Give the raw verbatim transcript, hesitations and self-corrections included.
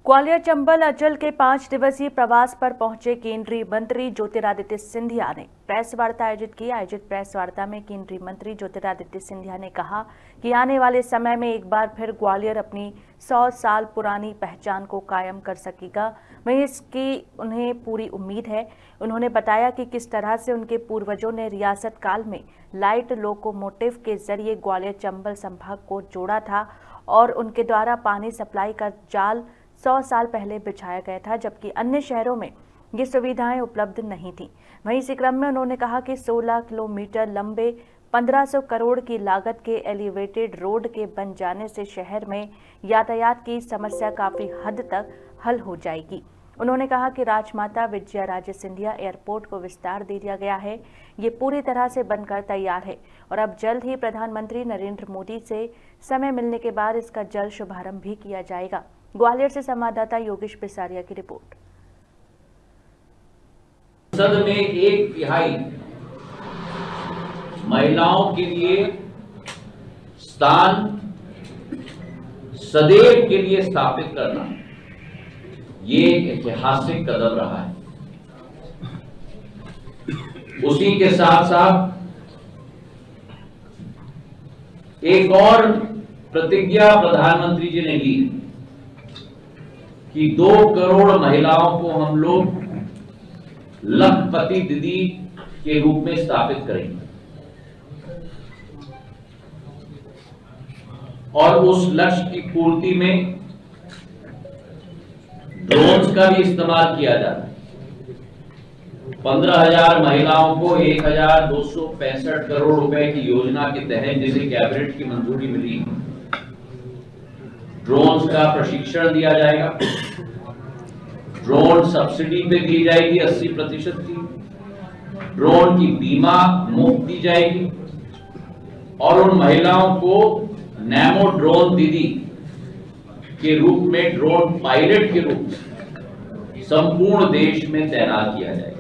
ग्वालियर चंबल अचल के पांच दिवसीय प्रवास पर पहुंचे केंद्रीय मंत्री ज्योतिरादित्य सिंधिया ने प्रेस वार्ता आयोजित की। आयोजित प्रेस वार्ता में केंद्रीय मंत्री ज्योतिरादित्य सिंधिया ने कहा कि आने वाले समय में एक बार फिर ग्वालियर अपनी सौ साल पुरानी पहचान को कायम कर सकेगा। वहीं इसकी उन्हें पूरी उम्मीद है। उन्होंने बताया कि किस तरह से उनके पूर्वजों ने रियासत काल में लाइट लोकोमोटिव के जरिए ग्वालियर चंबल संभाग को जोड़ा था और उनके द्वारा पानी सप्लाई का जाल सौ साल पहले बिछाया गया था, जबकि अन्य शहरों में ये सुविधाएं उपलब्ध नहीं थीं। वहीं इसी क्रम में उन्होंने कहा कि सोलह किलोमीटर लंबे पंद्रह सौ करोड़ की लागत के एलिवेटेड रोड के बन जाने से शहर में यातायात की समस्या काफी हद तक हल हो जाएगी। उन्होंने कहा कि राजमाता विजयाराजे सिंधिया एयरपोर्ट को विस्तार दे दिया गया है। ये पूरी तरह से बनकर तैयार है और अब जल्द ही प्रधानमंत्री नरेंद्र मोदी से समय मिलने के बाद इसका जल्द शुभारंभ भी किया जाएगा। ग्वालियर से संवाददाता योगेश पिसारिया की रिपोर्ट। संसद में एक तिहाई महिलाओं के लिए स्थान सदैव के लिए स्थापित करना, ये एक ऐतिहासिक कदम रहा है। उसी के साथ साथ एक और प्रतिज्ञा प्रधानमंत्री जी ने ली कि दो करोड़ महिलाओं को हम लोग लखपति दीदी के रूप में स्थापित करेंगे और उस लक्ष्य की पूर्ति में ड्रोन्स का भी इस्तेमाल किया जाता है। पंद्रह हजार महिलाओं को एक हजार दो सौ पैंसठ करोड़ रुपए की योजना के तहत जिसे कैबिनेट की मंजूरी मिली, ड्रोन्स का प्रशिक्षण दिया जाएगा। ड्रोन सब्सिडी पे दी जाएगी अस्सी प्रतिशत की। ड्रोन की बीमा मुफ्त दी जाएगी और उन महिलाओं को नैमो ड्रोन दीदी के रूप में, ड्रोन पायलट के रूप में संपूर्ण देश में तैनात किया जाएगा।